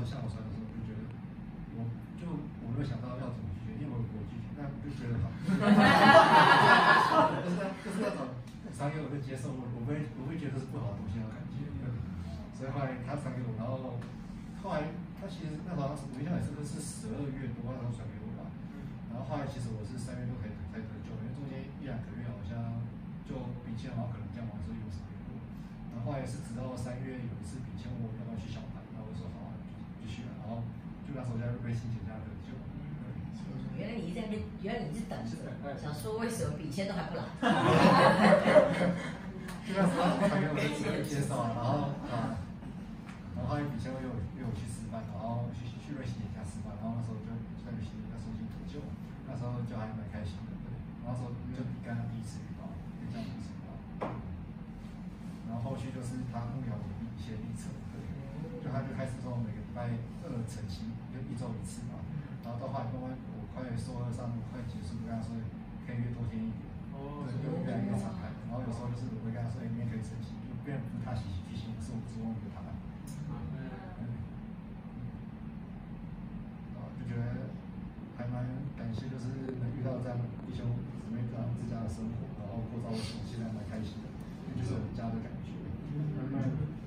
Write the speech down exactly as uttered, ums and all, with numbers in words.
候向我传的时候，就觉得我就我没有想到要怎么拒绝，因为我我拒绝，但就觉得好，就是就是那种传给我就接受，我我不会我会觉得是不好的东西那种感觉，所以后来他传给我，然后后来他其实那时候我印象也是是十二月多那时候传给我吧，然后后来其实我是三月多才才得救，因为中间一两个月好像就笔签好像可能降完之后有少过，然后后来是直到三月有一次笔签问我要不要去小盘，然后我说好啊，就去了，然后就那时候在微信写下得救。 原来你在那边，原来你是等着，想说为什么笔签都还不来？ 就那时候他给我就直接介绍，然后啊，然后后来笔签又约我去吃饭，然后去去瑞希姐家吃饭，然后那时候就在瑞希姐家收集得救，那时候就还蛮开心的，对，然后说就比刚刚第一次遇到，就这样子遇到，然后后续就是他牧养我的一些历程，对，就他就开始说每个礼拜二晨曦，就一周一次嘛，然后到后来慢慢我快硕二上快结束，跟他说可以约多天一点，哦，就越来越敞开，然后有时候就是我会跟他说，哎，明天可以晨曦，就变不是他提提醒，是我主动约他，嗯，啊，就觉得还蛮感谢，就是能遇到这样弟兄姊妹这样自家的生活，然后过到我现在蛮开心的，这就是我们家的感觉。